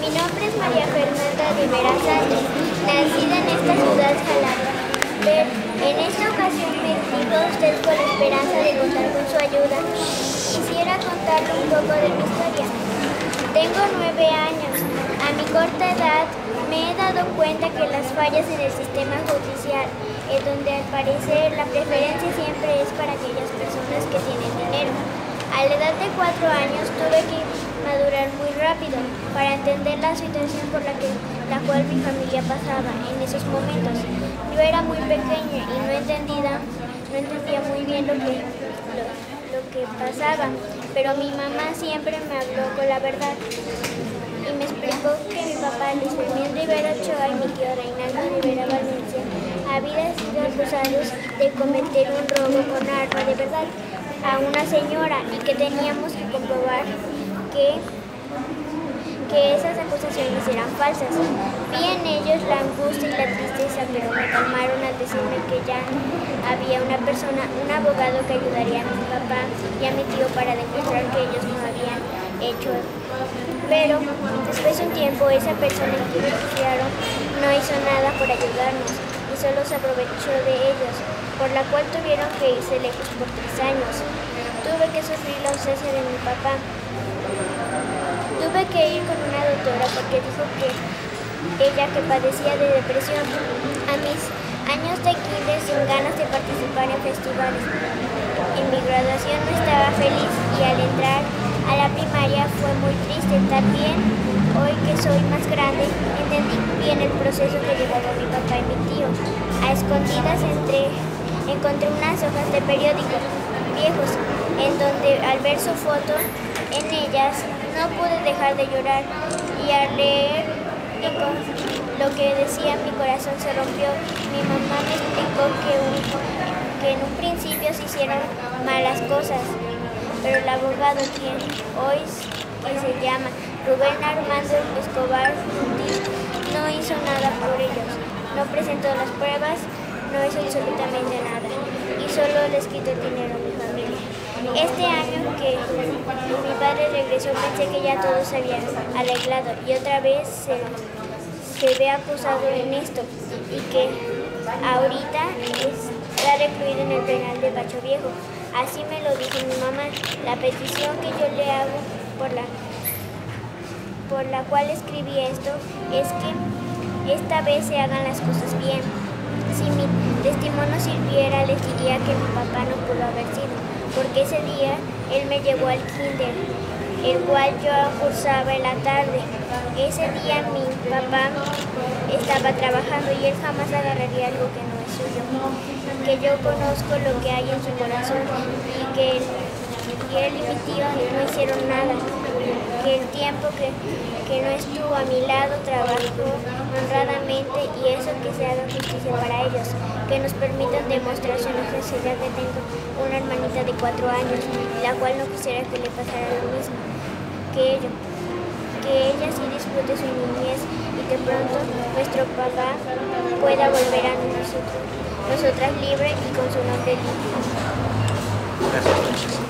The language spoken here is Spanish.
Mi nombre es María Fernanda Rivera Sánchez, nacida en esta ciudad Jalapa. Pero en esta ocasión me dirijo a usted con la esperanza de contar con su ayuda. Quisiera contarle un poco de mi historia. Tengo 9 años. A mi corta edad me he dado cuenta que las fallas en el sistema judicial, en donde al parecer la preferencia siempre es para aquellas personas que tienen dinero. A la edad de 4 años tuve que madurar muy rápido para entender la situación por la cual mi familia pasaba en esos momentos. Yo era muy pequeña y no entendía muy bien lo que pasaba, pero mi mamá siempre me habló con la verdad y me explicó que mi papá Luis Fermín Rivera Ochoa y mi tío Reinaldo Rivera Valencia habían sido acusados de cometer un robo con arma de verdad a una señora y que teníamos que comprobar que esas acusaciones eran falsas. Vi en ellos la angustia y la tristeza, pero me calmaron al decirme que ya había una persona, un abogado que ayudaría a mi papá y a mi tío para demostrar que ellos no habían hecho. Pero después de un tiempo esa persona que confiaron no hizo nada por ayudarnos y solo se aprovechó de ellos, por la cual tuvieron que irse lejos por 3 años. Tuve que sufrir la ausencia de mi papá. Tuve que ir con una doctora porque dijo que ella que padecía de depresión. A mis años de kinder sin ganas de participar en festivales. En mi graduación no estaba feliz y al entrar a la primaria fue muy triste. También hoy que soy más grande entendí bien el proceso que llevaba mi papá y mi tío. A escondidas encontré unas hojas de periódico viejos en donde al ver su foto en ellas no pude dejar de llorar y al leer lo que decía mi corazón se rompió. Mi mamá me explicó que en un principio se hicieron malas cosas, pero el abogado que se llama Rubén Armando Escobar no hizo nada por ellos, no presentó las pruebas, no hizo absolutamente nada y solo les quitó dinero a mi familia. Este año que mi padre regresó pensé que ya todo se había arreglado y otra vez se ve acusado en esto y que ahorita está recluido en el penal de Bacho Viejo. Así me lo dijo mi mamá. La petición que yo le hago por la cual escribí esto es que esta vez se hagan las cosas bien. Si mi testimonio sirviera, les diría que mi papá no pudo haber sido, porque ese día él me llevó al kinder, el cual yo cursaba en la tarde. Ese día mi papá estaba trabajando y él jamás agarraría algo que no es suyo, que yo conozco lo que hay en su corazón y que él y mi tío no hicieron nada, que el tiempo que no estuvo a mi lado trabajó honradamente y eso, que se haga justicia para ellos, que nos permitan demostrar su inocencia, ya que tengo una hermanita de 4 años, la cual no quisiera que le pasara lo mismo que ella sí disfrute su niñez y que pronto nuestro papá pueda volver a nosotras libre y con su nombre limpio. Gracias.